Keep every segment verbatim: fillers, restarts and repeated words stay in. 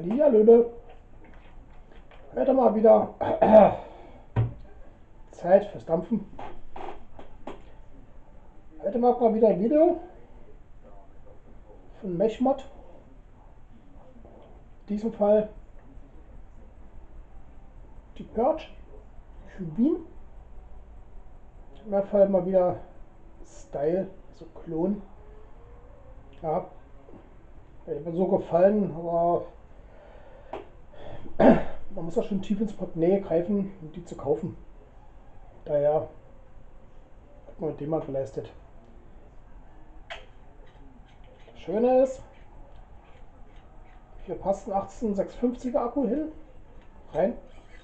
Hallihallöle. Heute mal wieder Zeit fürs Dampfen. Heute mache ich mal wieder ein Video von Meshmod. In diesem Fall die Purge Cubine. In meinem Fall mal wieder Style, also Klon. Ja, hat mir so gefallen, aber man muss ja schon tief ins Portemonnaie greifen, um die zu kaufen. Daher hat man den mal geleistet. Das Schöne ist, hier passt ein achtzehn sechshundertfünfziger Akku hin, rein.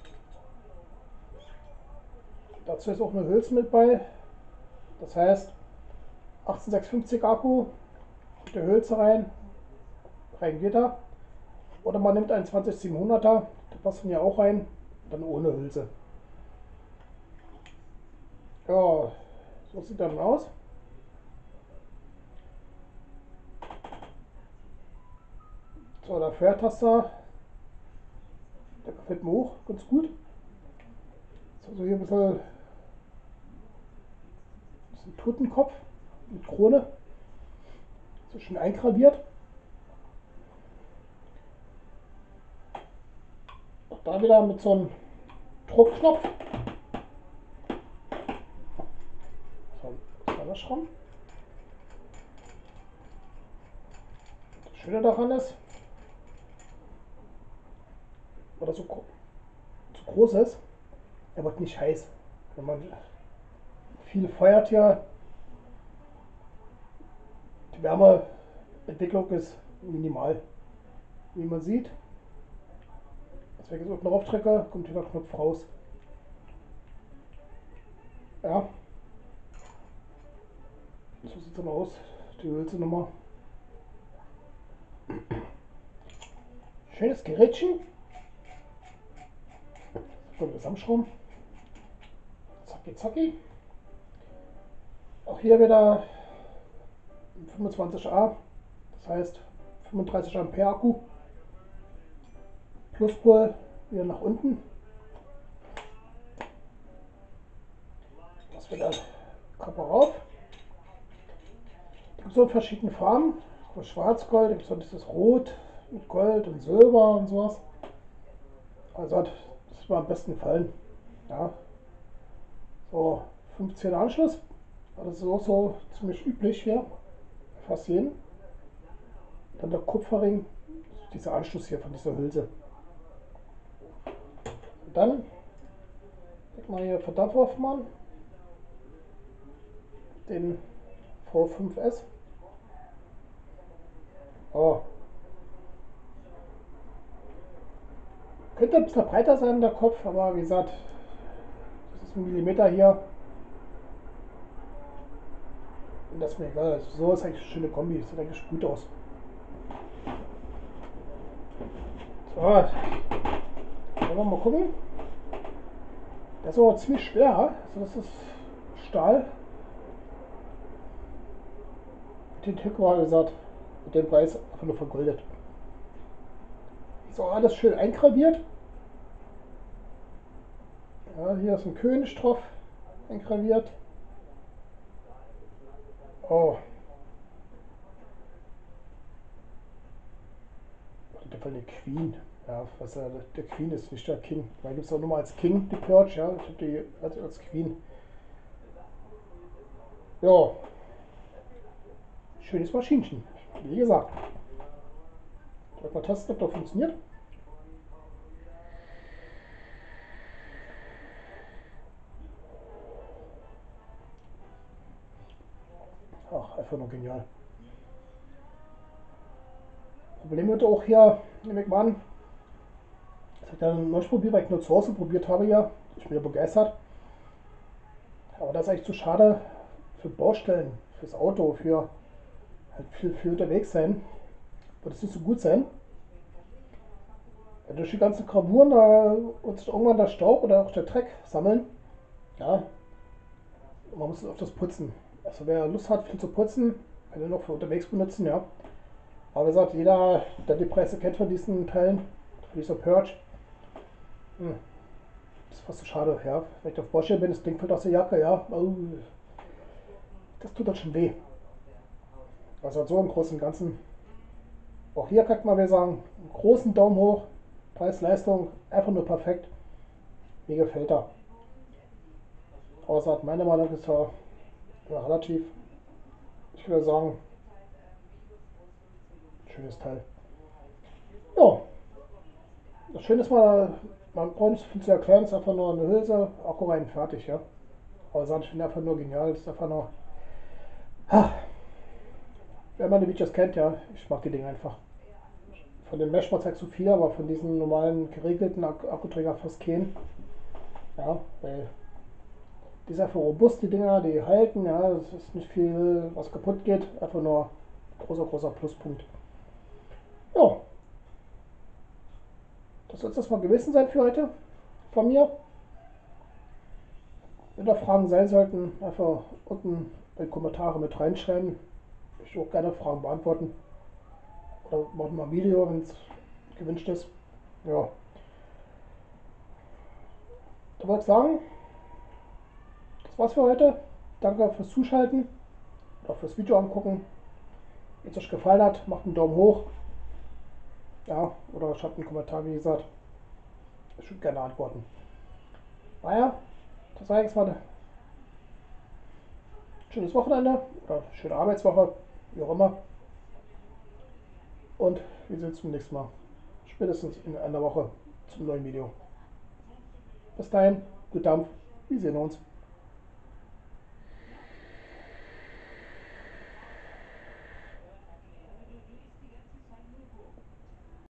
Dazu ist auch eine Hülse mit bei. Das heißt, achtzehn sechshundertfünfzig Akku, mit der Hülse rein, rein geht er. Oder man nimmt einen zwanzig siebenhunderter, der passt von hier auch rein, dann ohne Hülse. Ja, so sieht er dann aus. So, der Feuertaster, der gefällt mir auch ganz gut. Also hier ein bisschen, das ist ein Totenkopf mit Krone, so schön eingraviert. Auch da wieder mit so einem Druckknopf. So ein kleiner Schramm. Das Schöne daran ist, weil er so zu groß ist, er wird nicht heiß. Wenn man viel feuert hier, die Wärmeentwicklung ist minimal. Wie man sieht, als wenn ich jetzt drauf drücke, kommt hier der Knopf raus. Ja, so sieht es dann aus, die Hülse Nummer. Schönes Gerätchen. Voll zusammenschrauben. Zacki zacki. Auch hier wieder fünfundzwanzig A, das heißt fünfunddreißig Ampere Akku. Pluspol wieder nach unten. Das wieder Kappe rauf. Gibt so in verschiedenen Farben. Schwarz-Gold, gibt so dieses Rot mit Gold und Silber und sowas. Also das ist mir am besten gefallen. Ja. So, fünfzehn Anschluss. Das ist auch so ziemlich üblich hier. Fast jeden. Dann der Kupferring, dieser Anschluss hier von dieser Hülse. Und dann leg mal hier Verdampfer aufmachen. Den V fünf S. Oh. Könnte ein bisschen breiter sein, der Kopf, aber wie gesagt, das ist ein Millimeter hier. Und das ist mir egal. So ist eigentlich eine schöne Kombi. Sieht eigentlich gut aus. So. Wollen wir mal gucken. Der ist aber ziemlich schwer. Also das ist Stahl. Mit dem Tick war gesagt, mit dem Preis einfach nur vergoldet. Ist auch alles schön eingraviert. Ja, hier ist ein König drauf eingraviert. Oh. Der Fall der Queen. Ja, was ja, der Queen ist, nicht der King. Da gibt es auch nur mal als King die Purge, ja. Ich habe die als, als Queen. Ja. Schönes Maschinchen. Wie gesagt. Ich werde mal testen, ob das funktioniert. Ach, einfach nur genial. Problem wird auch hier, nehme ich mal an, das habe ich dann neulich probiert, weil ich nur zu Hause probiert habe ja. Ich bin ja begeistert. Aber das ist eigentlich zu schade für Baustellen, fürs Auto, für halt viel, viel unterwegs sein. Wird es nicht so gut sein. Ja, durch die ganzen Gravuren, da wird sich irgendwann der Staub oder auch der Dreck sammeln. Ja, man muss es öfters putzen. Also wer Lust hat, viel zu putzen, kann er noch für unterwegs benutzen, ja. Aber wie gesagt, jeder, der die Preise kennt von diesen Teilen, von dieser Purge, hm, das ist fast so schade, ja. Wenn ich auf Porsche bin, das Ding fällt aus der Jacke, ja. Oh, das tut dann schon weh. Also so im Großen und Ganzen. Auch hier kann man wieder sagen, einen großen Daumen hoch. Preis-Leistung, einfach nur perfekt. Mir gefällt er. Außer meine Meinung ist ja, ja relativ. Ich würde sagen, schönes Teil. Ja, das Schöne ist mal, man braucht nicht viel zu erklären, es ist einfach nur eine Hülse, Akku rein, fertig, ja. Aber ich finde einfach nur genial, das ist einfach nur, ha, wer meine Videos kennt, ja, ich mag die Dinge einfach. Von den Meshboards halt zu viel, aber von diesen normalen geregelten Ak Akkuträger fast keinen. Ja, weil die sind einfach robust, die Dinger, die halten, ja, es ist nicht viel, was kaputt geht, einfach nur großer, großer Pluspunkt. Ja, das soll es erstmal gewesen sein für heute von mir. Wenn da Fragen sein sollten, einfach unten in die Kommentare mit reinschreiben. Ich will auch gerne Fragen beantworten. Oder machen mal ein Video, wenn es gewünscht ist. Ja, da wollte ich sagen, das war's für heute. Danke fürs Zuschalten oder fürs Video angucken. Wenn es euch gefallen hat, macht einen Daumen hoch. Ja, oder schreibt einen Kommentar, wie gesagt. Ich würde gerne antworten. Naja, das war jetzt mal ein schönes Wochenende oder schöne Arbeitswoche, wie auch immer. Und wir sehen uns zum nächsten Mal. Spätestens in einer Woche zum neuen Video. Bis dahin, gut Dampf, wir sehen uns.